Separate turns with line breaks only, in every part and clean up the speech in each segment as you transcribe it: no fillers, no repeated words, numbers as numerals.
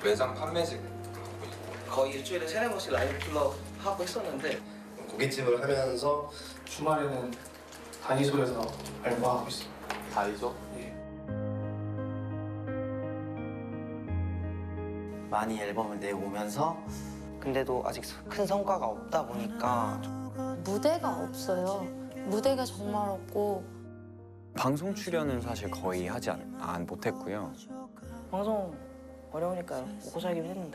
매장 판매직 하고 있고
거의 일주일에 3-4번씩 라이브 클럽 하고 있었는데
고깃집을 하면서
주말에는 다이소에서 알바하고 있어요.
다이소?
예.
많이 앨범을 내오면서 근데도 아직 큰 성과가 없다 보니까
무대가 없어요. 무대가 정말 없고
방송 출연은 사실 거의 하지 못했고요.
방송 어려우니까요. 먹고 살기 힘듭니다.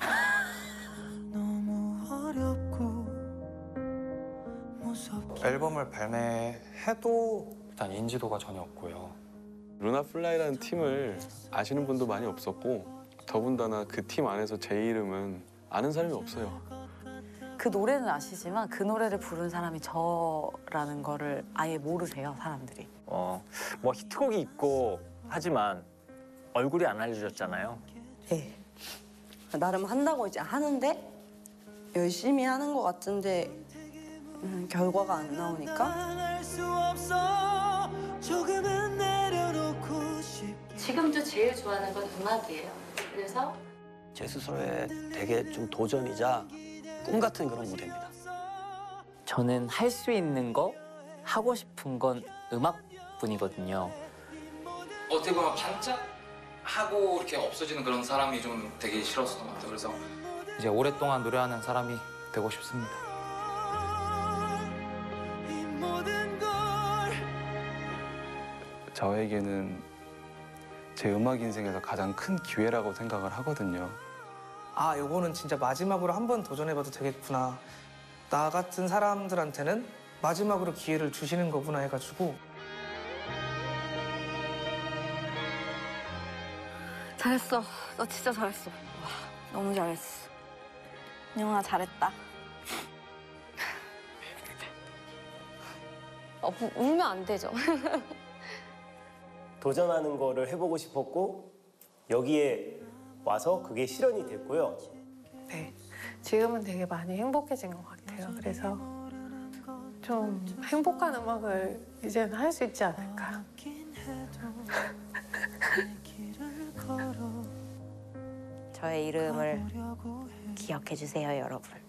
앨범을 발매해도 일단 인지도가 전혀 없고요.
루나플라이라는 팀을 아시는 분도 많이 없었고 더군다나 그 팀 안에서 제 이름은 아는 사람이 없어요.
그 노래는 아시지만 그 노래를 부른 사람이 저라는 거를 아예 모르세요, 사람들이.
뭐 히트곡이 있고 하지만 얼굴이 안 알려졌잖아요.
네. 나름 한다고 이제 하는데 열심히 하는 것 같은데 결과가 안 나오니까
지금도 제일 좋아하는 건 음악이에요. 그래서
제 스스로의 되게 좀 도전이자 꿈 같은 그런 무대입니다.
저는 할 수 있는 거, 하고 싶은 건 음악뿐이거든요.
어떻게 보면 반짝하고 이렇게 없어지는 그런 사람이 좀 되게 싫었었던 것 같아요. 그래서
이제 오랫동안 노래하는 사람이 되고 싶습니다.
저에게는 제 음악 인생에서 가장 큰 기회라고 생각을 하거든요.
아, 요거는 진짜 마지막으로 한번 도전해봐도 되겠구나. 나 같은 사람들한테는 마지막으로 기회를 주시는 거구나 해가지고.
잘했어. 너 진짜 잘했어. 와, 너무 잘했어. 영아 잘했다.
울면 안 되죠.
도전하는 거를 해보고 싶었고 여기에 와서 그게 실현이 됐고요.
네, 지금은 되게 많이 행복해진 것 같아요. 그래서 좀 행복한 음악을 이제는 할 수 있지 않을까.
저의 이름을 기억해 주세요, 여러분.